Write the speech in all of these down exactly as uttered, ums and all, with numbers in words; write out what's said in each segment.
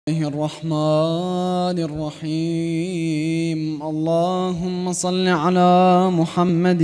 الله الرحمن الرحيم. اللهم صل على محمد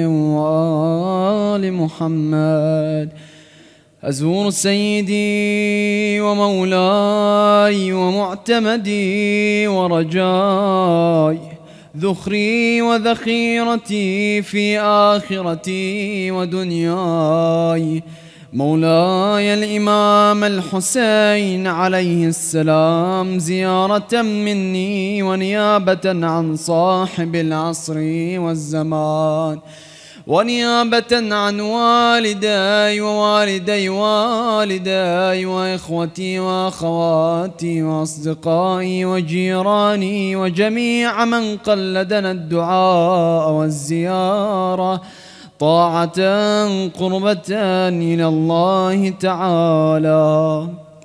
وآل محمد. أزور سيدي ومولاي ومعتمدي ورجاي، ذخري وذخيرتي في آخرتي ودنياي، مولاي الإمام الحسين عليه السلام، زيارة مني ونيابة عن صاحب العصر والزمان، ونيابة عن والدي ووالدي والدي وإخوتي وأخواتي وأصدقائي وجيراني وجميع من قلدنا الدعاء والزيارة طاعة قربة إلى الله تعالى.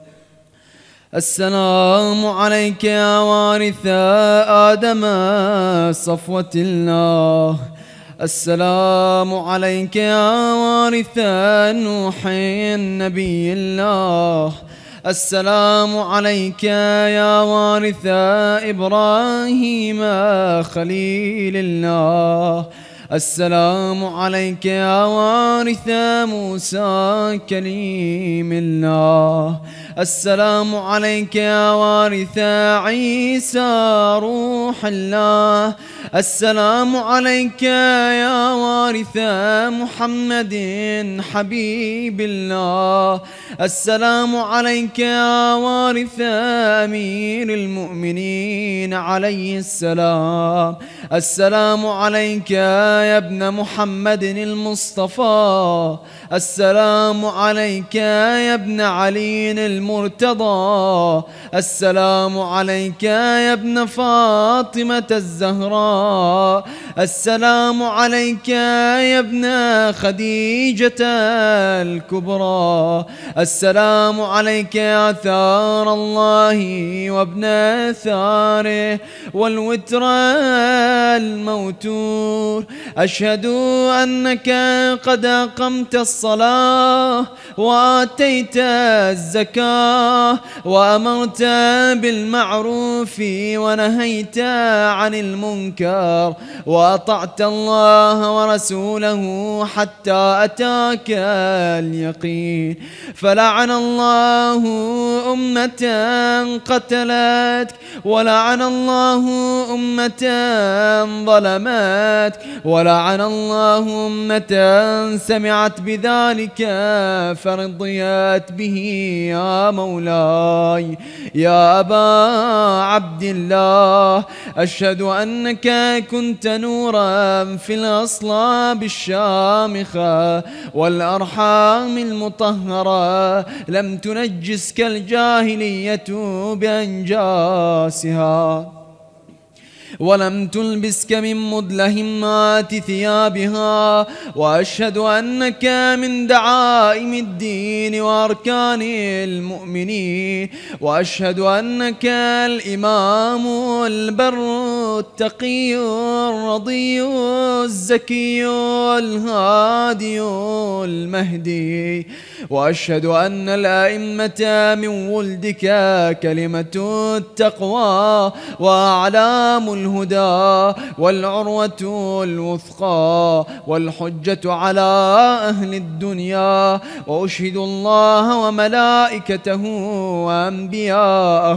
السلام عليك يا وارث آدم صفوة الله، السلام عليك يا وارث نوح نبي الله، السلام عليك يا وارث إبراهيم خليل الله، السلام عليك يا وارث موسى كليم الله، السلام عليك يا وارث عيسى روح الله، السلام عليك يا وارث محمد حبيب الله، السلام عليك يا وارث أمير المؤمنين عليه السلام، السلام عليك يا ابن محمد المصطفى، السلام عليك يا ابن علي المرتضى، السلام عليك يا ابن فاطمة الزهراء، السلام عليك يا ابن خديجة الكبرى، السلام عليك يا ثار الله وابن ثاره والوتر الموتور، أشهد أنك قد أقمت الصلاة وآتيت الزكاة وأمرت بالمعروف ونهيت عن المنكر وأطعت الله ورسوله حتى أتاك اليقين، فلعن الله أمة قتلتك، ولعن الله أمة ظلمتك، ولعن الله أمة سمعت بذلك فرضيت به. يا مولاي يا أبا عبد الله، أشهد أنك كنت نورا في الأصلاب الشامخة والأرحام المطهرة، لم تنجسك الجاهلية بأنجاسها، ولم تلبسك من مدلهمات ثيابها، وأشهد أنك من دعائم الدين وأركان المؤمنين، وأشهد أنك الإمام البر التقي الرضي الزكي الهادي المهدي، وأشهد أن الأئمة من ولدك كلمة التقوى وأعلام الهدى والعروة الوثقى والحجة على أهل الدنيا، وأشهد الله وملائكته وأنبياءه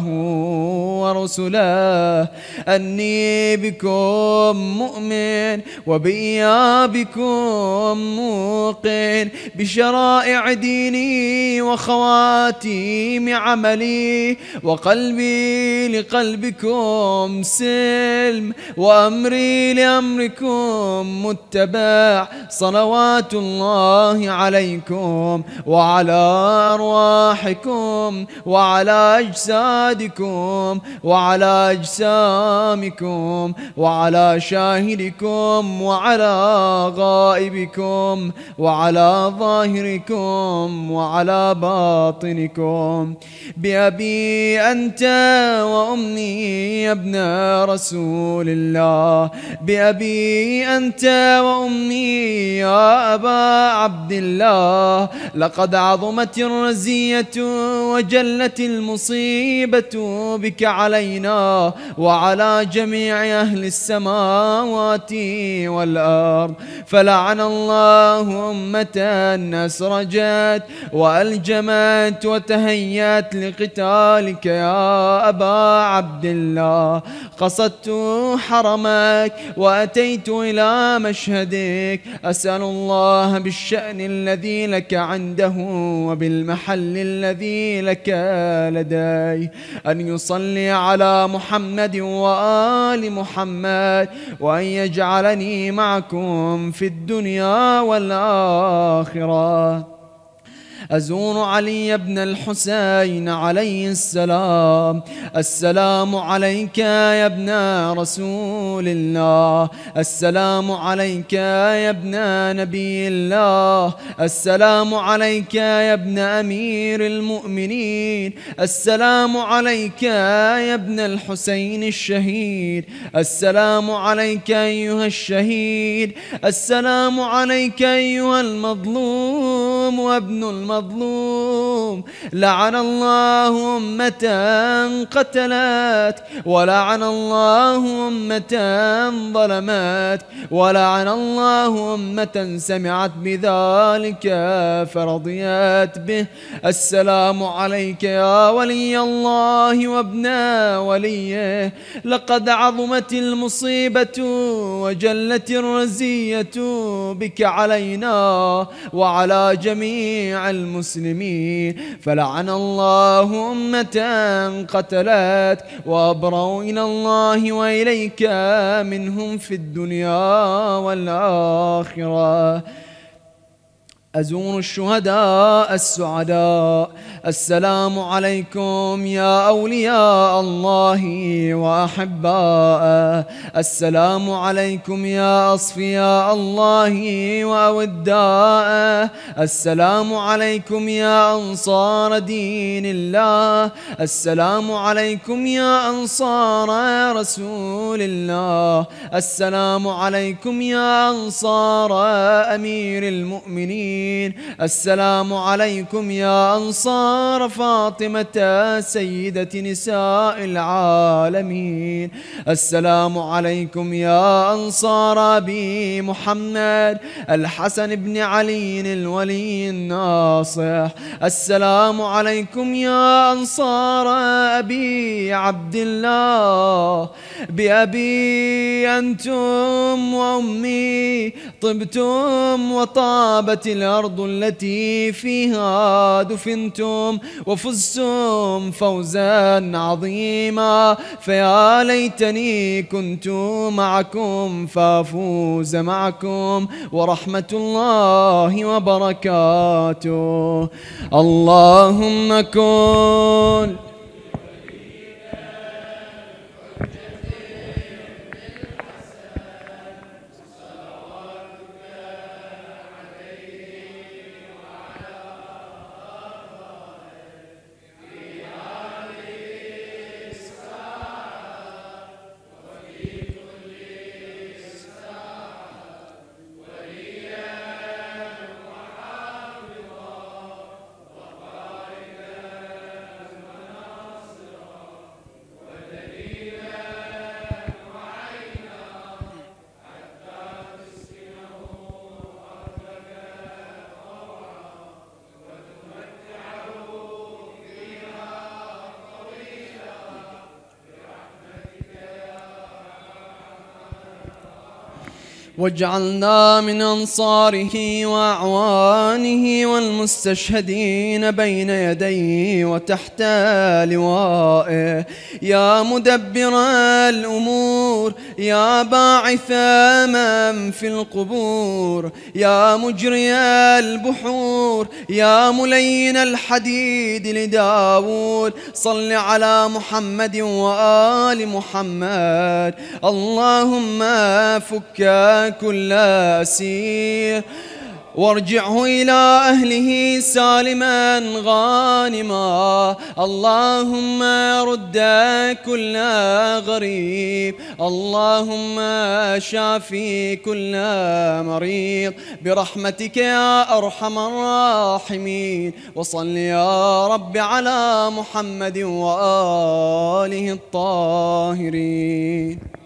ورسله أني بكم مؤمن وبإيابكم موقن، بشرائع ديني وخواتيم عملي، وقلبي لقلبكم سلم، وأمري لأمركم متبع، صلوات الله عليكم وعلى أرواحكم وعلى أجسادكم وعلى أجسامكم وعلى شاهدكم وعلى غائبكم وعلى ظاهركم ظاهركم وعلى باطنكم. بأبي أنت وأمي يا ابن رسول الله، بأبي أنت وأمي يا أبا عبد الله، لقد عظمت الرزية وجلت المصيبة بك علينا وعلى جميع أهل السماوات والأرض. فلعن الله أمة أسرجت وألجمت وتهيأت لقتالك يا أبا عبد الله. قصدت حرمك وأتيت إلى مشهدك، أسأل الله بالشأن الذي لك عنده وبالمحل الذي لك لدي أن يصلي على محمد وآل محمد، وأن يجعلني معكم في الدنيا والآخرة. أزور علي بن الحسين عليه السلام. السلام عليك يا ابن رسول الله، السلام عليك يا ابن نبي الله، السلام عليك يا ابن أمير المؤمنين، السلام عليك يا ابن الحسين الشهيد، السلام عليك أيها الشهيد، السلام عليك أيها المظلوم وابن المظلوم. مظلوم. لعن الله أمة قتلت، ولعن الله أمة ظلمت، ولعن الله أمة سمعت بذلك فرضيت به. السلام عليك يا ولي الله وابن وليه، لقد عظمت المصيبة وجلت الرزية بك علينا وعلى جميع المسلمين. فلعن الله أمة قتلت وأبروا إلى الله وإليك منهم في الدنيا والآخرة. أزور الشهداء السعداء. السلام عليكم يا أولياء الله وأحباءه، السلام عليكم يا أصفياء الله وأوداءه، السلام عليكم يا أنصار دين الله، السلام عليكم يا أنصار رسول الله، السلام عليكم يا أنصار أمير المؤمنين، السلام عليكم يا أنصار فاطمة سيدة نساء العالمين، السلام عليكم يا أنصار أبي محمد الحسن بن علي الولي الناصح، السلام عليكم يا أنصار أبي عبد الله. بأبي أنتم وأمي طبتم وطابت الأرض التي فيها دفنتم وفزتم فوزا عظيما، فيا ليتني كنت معكم فافوز معكم، ورحمة الله وبركاته. اللهم كن واجعلنا من أنصاره وأعوانه والمستشهدين بين يديه وتحت لوائه. يا مدبر الأمور، يا باعث من في القبور، يا مجري البحور، يا ملين الحديد لداود، صل على محمد وآل محمد. اللهم فك كل أسير وارجعه إلى أهله سالما غانما. اللهم رد كل غريب، اللهم شافي كل مريض برحمتك يا أرحم الراحمين. وصل يا رب على محمد وآله الطاهرين.